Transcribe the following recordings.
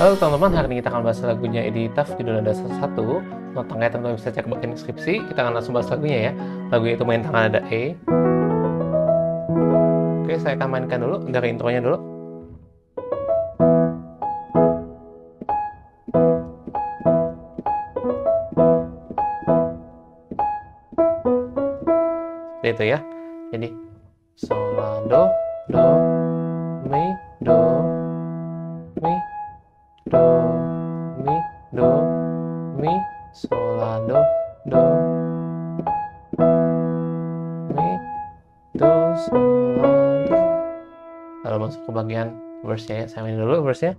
Halo teman-teman, hari ini kita akan bahas lagunya Editaf, judulnya Dasar 1. Notanya teman-teman bisa cek bagian deskripsi. Kita akan langsung bahas lagunya ya. Lagunya itu main tangan ada E. Oke, saya akan mainkan dulu dari intronya dulu. Seperti itu ya. Jadi sol la do mi do mi do mi do mi sol la do mi do sol la do. Lalu masuk ke bagian verse-nya ya. Saya main dulu verse-nya.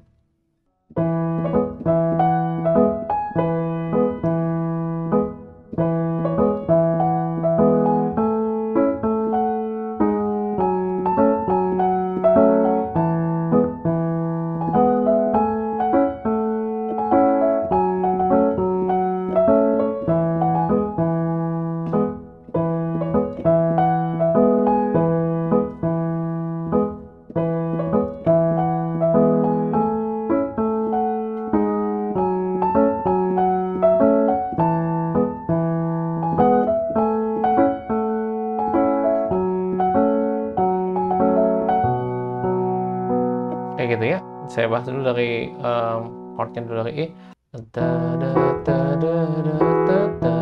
Kayak gitu ya. Saya bahas dulu dari chordnya dulu dari E. Da da da da da da da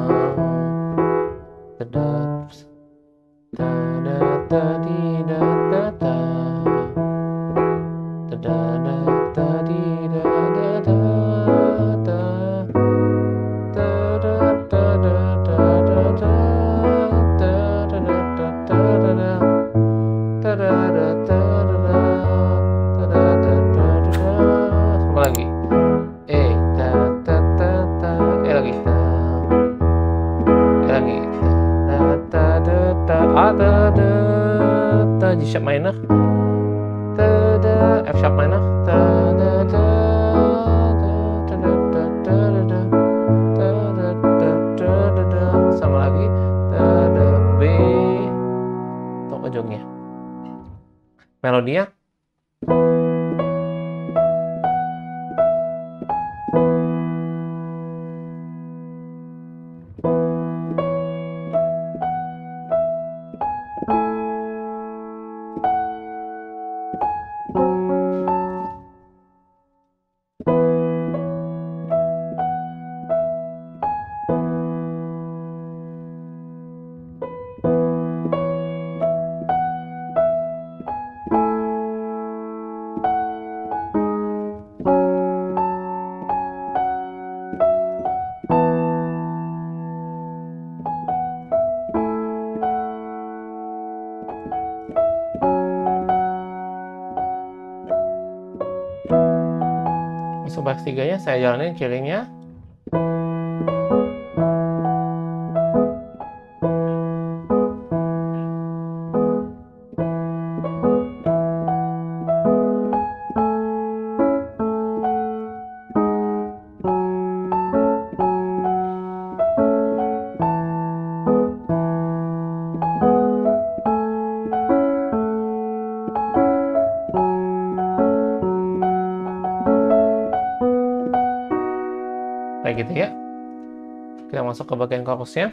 da da da da da di da da da da da da da di da da da da da da da da da da da da da da da lagi E ta ta ta ta E lagi ta E lagi ta ta ta ta A ta ta ta G sharp minor ta ta F sharp minor ta ta ta ta ta ta ta ta ta sama lagi ta ta B untuk ujungnya melodinya. Masuk bass 3-nya, saya jalanin kirinya. Kayak gitu ya. Kita masuk ke bagian chorusnya.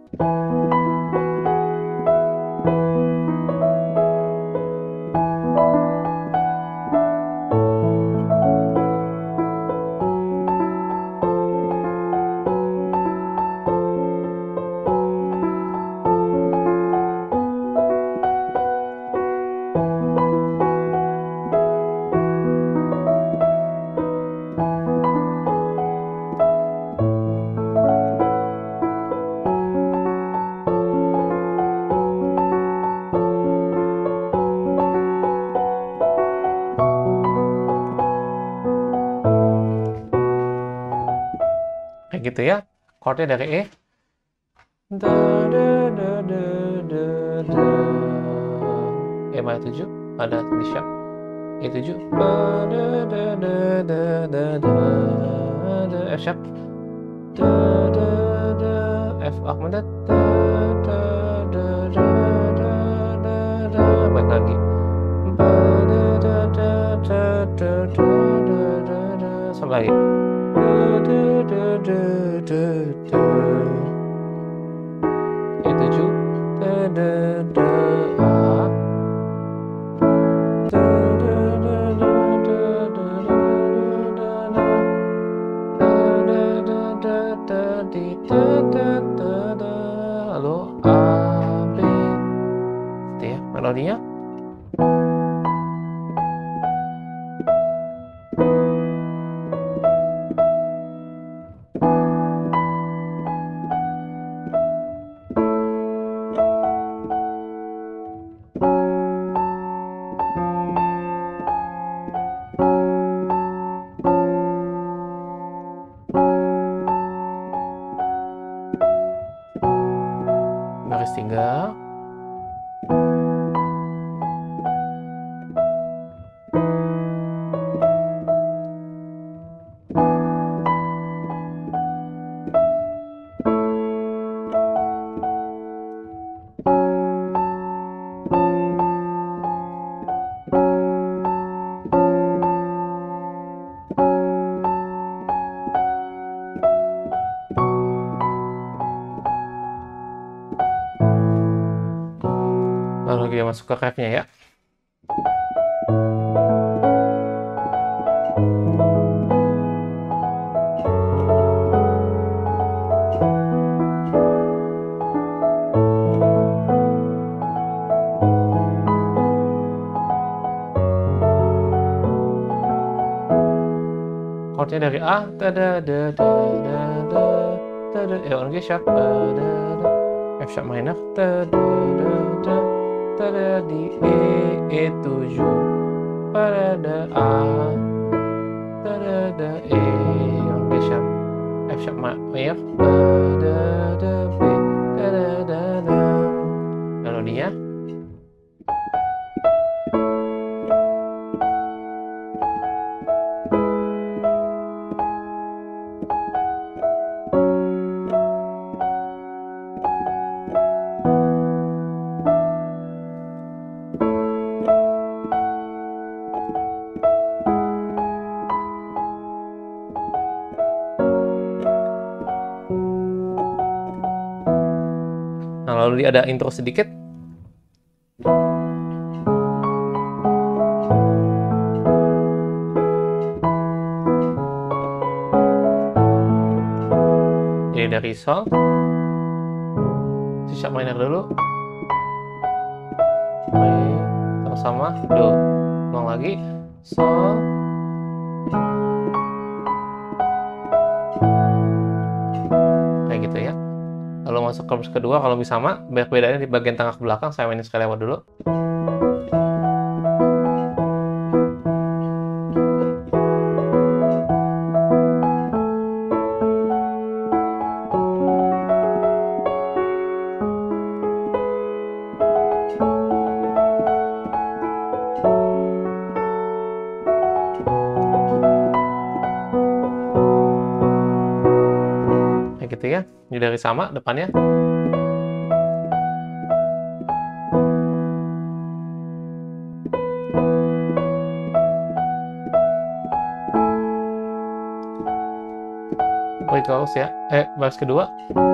Kayak gitu ya. Chordnya dari E. Da da da da da da. E major 7, ada D sharp. E7. Da da da da da da da. F sharp. Da da da. F augmented. Da da da da da da da. Baik lagi. Ba da da da da da da da da. lagi. E7 A. Lalu A, B, gitu ya melodinya. Baris 3. Lalu dia masuk ke refnya ya. Chordnya dari A, E G sharp, F sharp minor, di E7, pada A, E G sharp, F sharp minor, B, melodinya. Nah, lalu ada intro sedikit. Jadi dari Sol, C sharp minor dulu, sama Do, ulang lagi, Sol, kayak gitu ya. Lalu masuk ke chord kedua, kalau bisa sama, bedanya di bagian tengah ke belakang, saya mainin sekali lewat dulu. Kayak gitu ya, ini dari sama depannya. Chorus ya, baris kedua.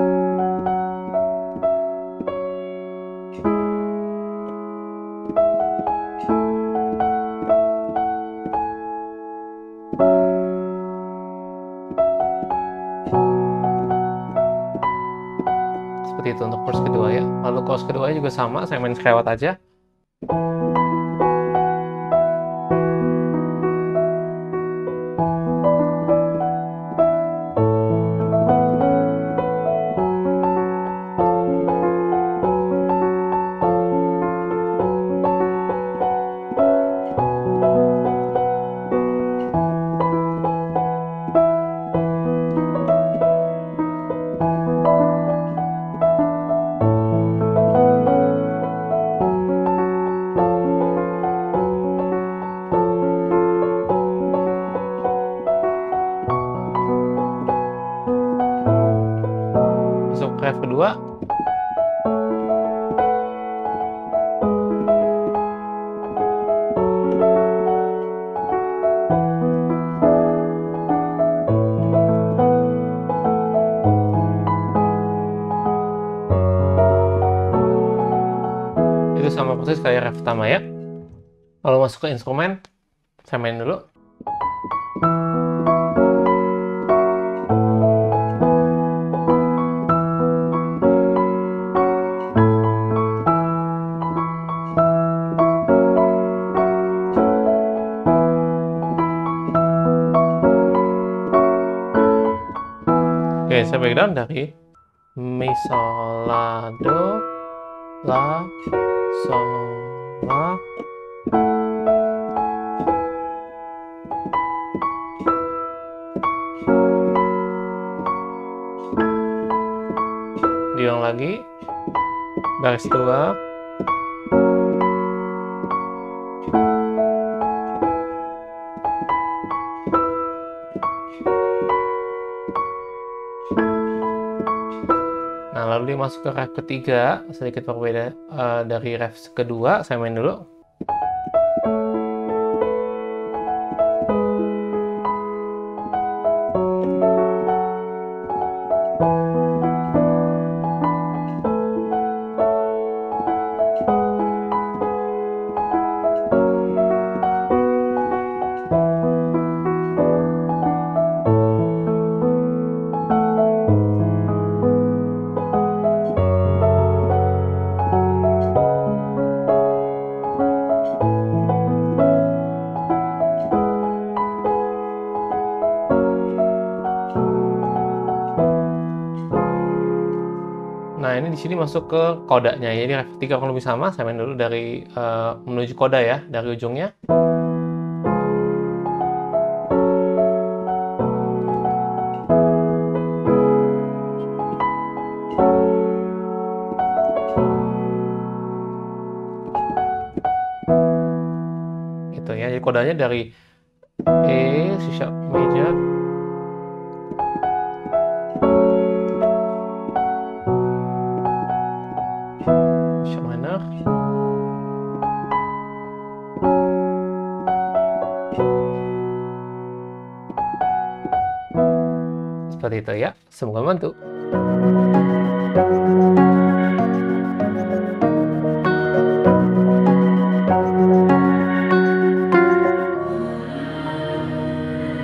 Seperti itu untuk chorus kedua ya. Lalu chorus kedua juga sama, saya main selewat aja. Ref kedua. fokusnya sekali ref pertama ya. Lalu masuk ke instrumen, saya main dulu. Oke, saya breakdown dari Mi, Sol, La, Do, La, Sol, La. Diulang lagi, baris 2. Nah, lalu dia masuk ke ref ketiga, sedikit berbeda dari ref kedua. Saya main dulu. Nah, ini di sini masuk ke kodanya. Jadi ref 3 kurang lebih sama. Saya main dulu dari menuju koda ya, dari ujungnya. Itu ya. Jadi kodanya dari E, C sharp major, minor, seperti itu ya. Semoga membantu.